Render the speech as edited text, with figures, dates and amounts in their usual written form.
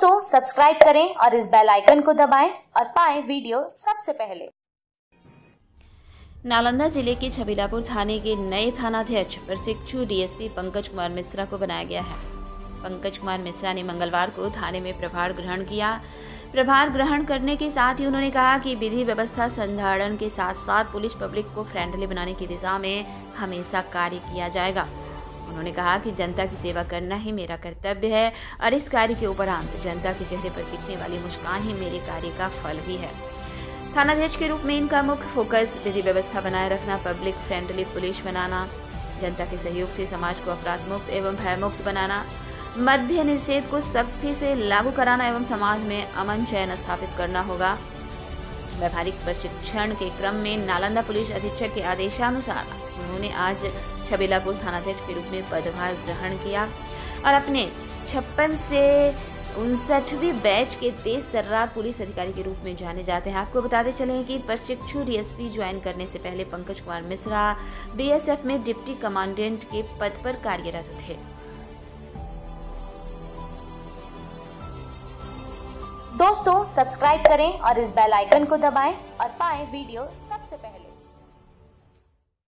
दोस्तों सब्सक्राइब करें और इस बेल आइकन को दबाएं और पाएं वीडियो सबसे पहले। नालंदा जिले के छबीलापुर थाने के नए थानाध्यक्ष प्रशिक्षु डीएसपी पंकज कुमार मिश्रा को बनाया गया है। पंकज कुमार मिश्रा ने मंगलवार को थाने में प्रभार ग्रहण किया। प्रभार ग्रहण करने के साथ ही उन्होंने कहा कि विधि व्यवस्था संधारण के साथ साथ पुलिस पब्लिक को फ्रेंडली बनाने की दिशा में हमेशा कार्य किया जाएगा। उन्होंने कहा कि जनता की सेवा करना ही मेरा कर्तव्य है और इस कार्य के उपरांत जनता के चेहरे पर दिखने वाली मुस्कान ही मेरे कार्य का फल भी है। थानाध्यक्ष के रूप में इनका मुख्य फोकस विधि व्यवस्था बनाए रखना, पब्लिक फ्रेंडली पुलिस बनाना, जनता के सहयोग से समाज को अपराध मुक्त एवं भय मुक्त बनाना, मद्य निषेध को सख्ती से लागू कराना एवं समाज में अमन चैन स्थापित करना होगा। व्यावहारिक प्रशिक्षण के क्रम में नालंदा पुलिस अधीक्षक के आदेशानुसार उन्होंने आज छबीलापुर थानाध्यक्ष के रूप में पदभार ग्रहण किया और अपने 56 से 59वीं बैच के तेज तर्रार पुलिस अधिकारी के रूप में जाने जाते हैं। आपको बताते चलें कि प्रशिक्षु डीएसपी ज्वाइन करने से पहले पंकज कुमार मिश्रा बीएसएफ में डिप्टी कमांडेंट के पद पर कार्यरत थे। दोस्तों सब्सक्राइब करें और इस बेल आइकन को दबाएं और पाएं वीडियो सबसे पहले।